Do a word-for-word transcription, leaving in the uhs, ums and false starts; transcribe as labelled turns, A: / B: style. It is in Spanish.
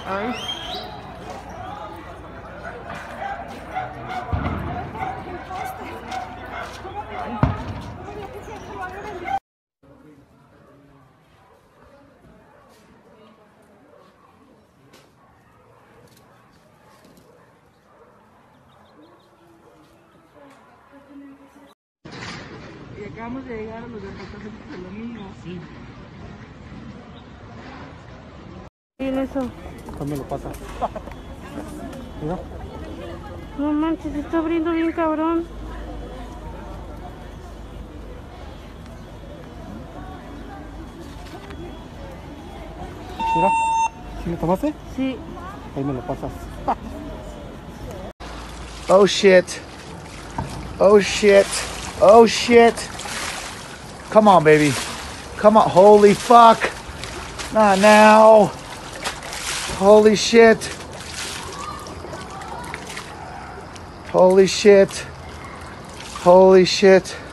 A: Ay. Y acabamos de llegar a los departamentos de lo mismo. Sí. Miren eso.
B: ¿Cuándo lo pasa? Mira.
A: No manches, se está abriendo bien cabrón.
B: Mira. ¿Sí lo tomaste?
A: Sí.
B: Ahí me lo pasas.
C: Oh shit. Oh shit. Oh shit. Come on, baby. Come on. Holy fuck. Not now. Holy shit. Holy shit. Holy shit.